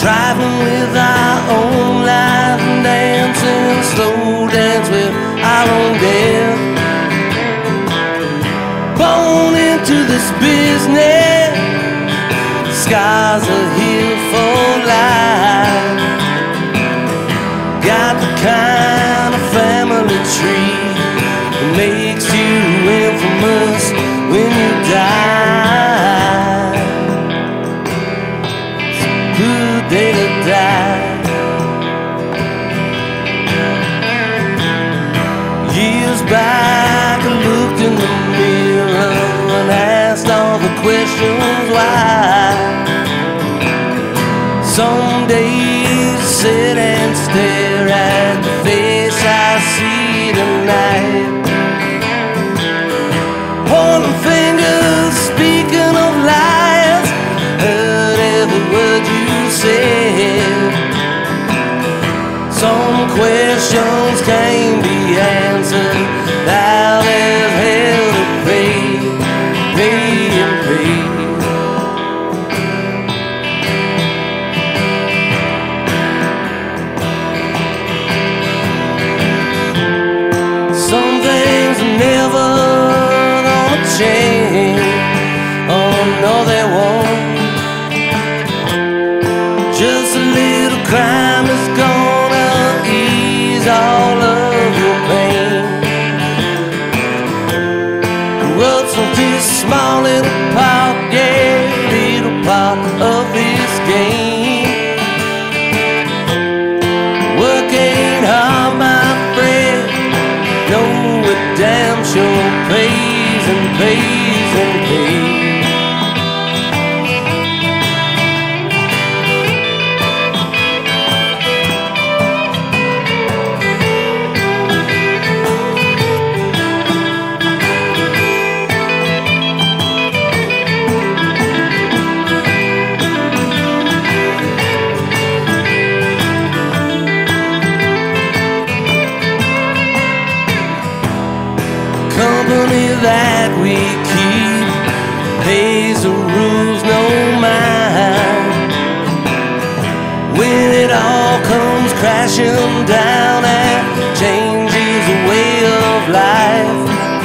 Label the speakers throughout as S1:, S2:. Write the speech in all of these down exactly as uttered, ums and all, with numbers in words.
S1: Driving with our own life and dancing slow dance with our own death. Born into this business, scars are here for life. Got the kind of family tree that makes you infamous when you die. It's a good day to die. Years back I looked in the mirror and asked all the questions why. Some days I sit and stare at the face I see tonight. Pointing fingers, speaking of lies, heard every word you said. Some questions can't be answered, now there's hell to pay, pay and pay. Some things are never gonna change, oh no they won't. Just a little crime is gonna ease all of your pain. What's from this small little part, yeah, little part of this game. Work ain't hard, my friend, no, it damn sure pays and pays and pays. Company that we keep pays the rules no mind. When it all comes crashing down and changes the way of life,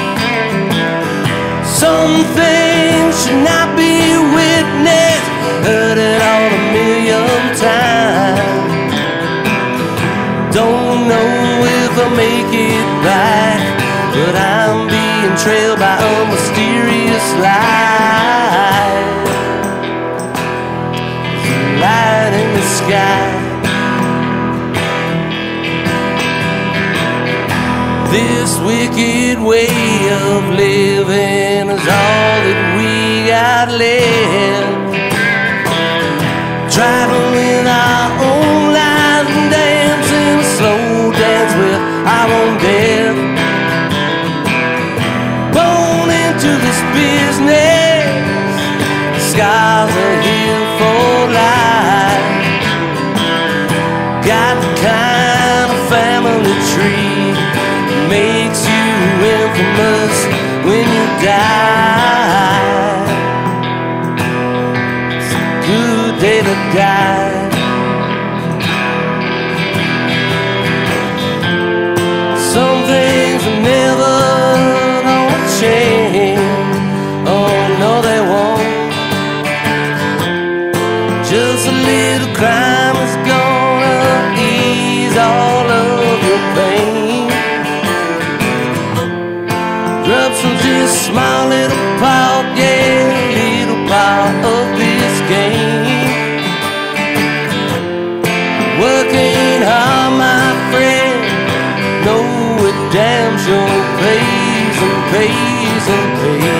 S1: some things should not be witnessed, heard it all a million times. Don't know if I'll make it back, but I'm being trailed by a mysterious light. There's a light in the sky. This wicked way of living is all that we got left. Driving with our own lives and dancing a slow dance with our own death. To this business, scars are here for life. Got the kind of family tree that makes you infamous when you die. It's a good day to die. Some things are never gonna change, oh no they won't. Just a little crime is gonna ease all of your pain. Drops from this small little part, yeah, little part of this game. Working hard, my friend, no, it damn sure pays and pays and pays.